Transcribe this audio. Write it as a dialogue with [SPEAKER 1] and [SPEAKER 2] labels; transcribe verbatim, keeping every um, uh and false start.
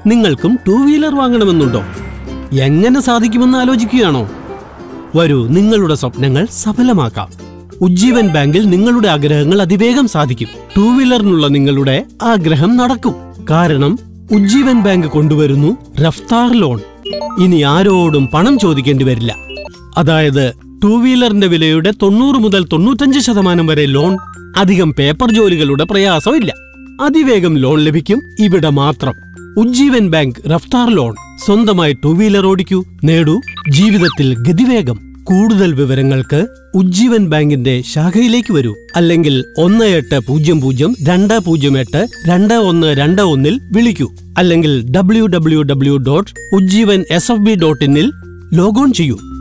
[SPEAKER 1] നിങ്ങൾക്കും two wheeler വാങ്ങണമെന്നുണ്ടോ? എങ്ങനെ സാധിക്കുമെന്ന് ആലോചിക്കുകയാണോ? വരൂ, നിങ്ങളുടെ സ്വപ്നങ്ങൾ സഫലമാക്കാം. ഉജ്ജീവൻ ബാങ്കിൽ നിങ്ങളുടെ ആഗ്രഹങ്ങൾ അതിവേഗം സാധിക്കും. ടൂ വീലറിനുള്ള നിങ്ങളുടെ ആഗ്രഹം നടക്കും. കാരണം ഉജ്ജീവൻ ബാങ്ക് കൊണ്ടുവരുന്നു റഫ്താർ ലോൺ. ഇനി ആരോടും പണം ചോദിക്കേണ്ടി വരില്ല. അതായത് ടൂ വീലറിന്റെ വിലയുടെ തൊണ്ണൂറ് മുതൽ തൊണ്ണൂറ്റഞ്ച് ശതമാനം വരെ ലോൺ. അധികം പേപ്പർ ജോലികളുടെ പ്രയാസമില്ല. അതിവേഗം ലോൺ ലഭിക്കും ഇവിടെ മാത്രം. Ujjivan bank Raftaar loan. സ്വന്തമായി ടൂ വീലർ ഓടിക്കൂ, നേടൂ ജീവിതത്തിൽ ഗതിവേഗം. കൂടുതൽ വിവരങ്ങൾക്ക് ഉജ്ജീവൻ ബാങ്കിന്റെ ശാഖയിലേക്ക് വരൂ, അല്ലെങ്കിൽ ഒന്ന് എട്ട് പൂജ്യം പൂജ്യം രണ്ട് പൂജ്യം എട്ട് രണ്ട് ഒന്ന് രണ്ട് ഒന്നിൽ വിളിക്കൂ, അല്ലെങ്കിൽ W W W dot Ujjivan S F B dot ഇന്നിൽ ലോഗോൺ ചെയ്യൂ.